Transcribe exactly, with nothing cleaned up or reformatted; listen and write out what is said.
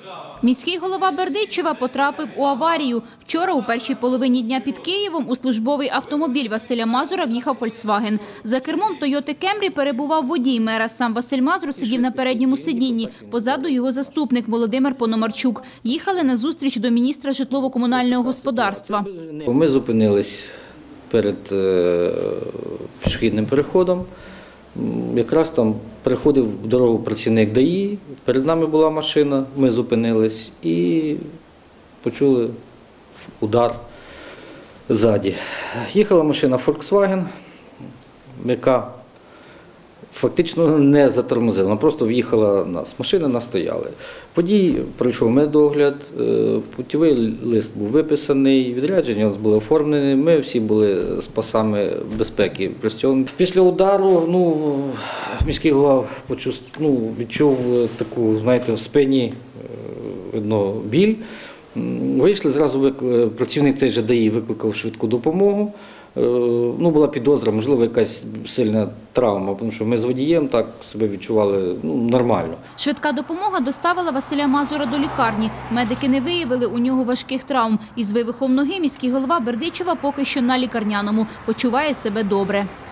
Міський голова Бердичева потрапив у аварію. Вчора у першій половині дня під Києвом у службовий автомобіль Василя Мазура в'їхав «Фольксваген». За кермом «Тойоти Кемрі» перебував водій мера. Сам Василь Мазур сидів на передньому сидінні. Позаду його заступник Володимир Пономарчук. Їхали на зустріч до міністра житлово-комунального господарства. Ми зупинились перед пішохідним переходом. Якраз там переходив дорогу працівник ДАІ, перед нами була машина, ми зупинились і почули удар ззаді. Їхала машина «Фольксваген», яка фактично не затормозила, вона просто в'їхала нас. Машини настояли. Водій пройшов медогляд, путівий лист був виписаний, відрядження у нас було оформлене, ми всі були з пасами безпеки пристягнуті. Після удару ну, міський голова почув, ну, відчув таку, знаєте, в спині видно, біль. Вийшли, зразу працівник цей же ДАІ викликав швидку допомогу. Ну, була підозра, можливо, якась сильна травма, тому що ми з водієм так себе відчували ну, нормально. Швидка допомога доставила Василя Мазура до лікарні. Медики не виявили у нього важких травм. Із вивихом ноги міський голова Бердичева поки що на лікарняному. Почуває себе добре.